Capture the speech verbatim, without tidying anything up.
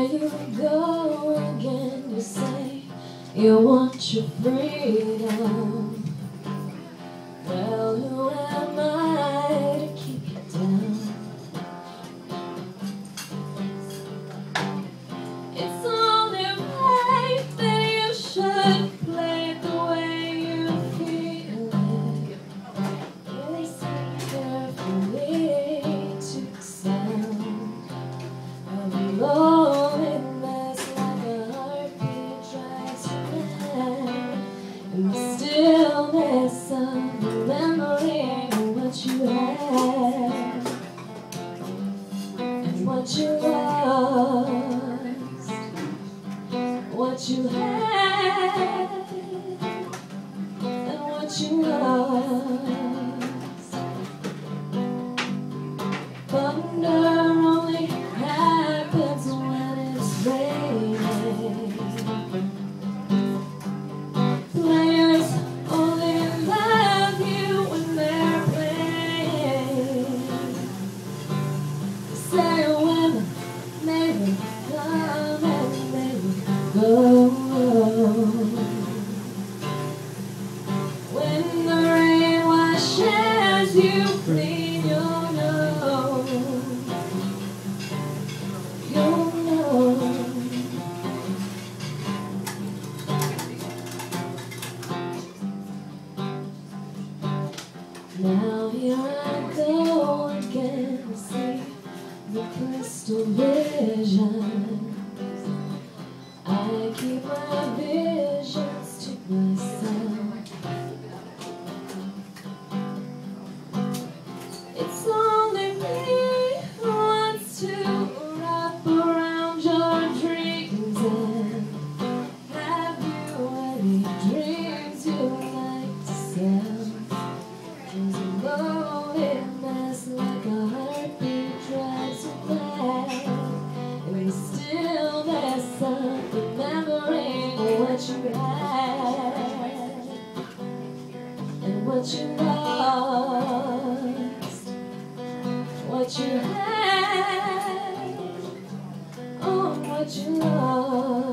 you go again, you say you want your freedom. Well, who am I to keep you down? It's only right that you should play it the way you feel it. Listen carefully to the sound of loneliness, like a heartbeat drives you mad. In the stillness of the memory of what you had and what you lost, what you had and what you lost. Thunder only happens when it's raining. Players only love you when they're playing. Say women, they will come and they will go. When the rain washes you clean, you'll know, you'll know. Now here I go again to see the crystal visions. I keep my visions to myself. It's only me who wants to wrap around your dreams and have you any dreams you like to sell. There's a loneliness like a heartbeat drives you mad. In the stillness of the memory of what you had and what you lost, what you had, oh, what you lost.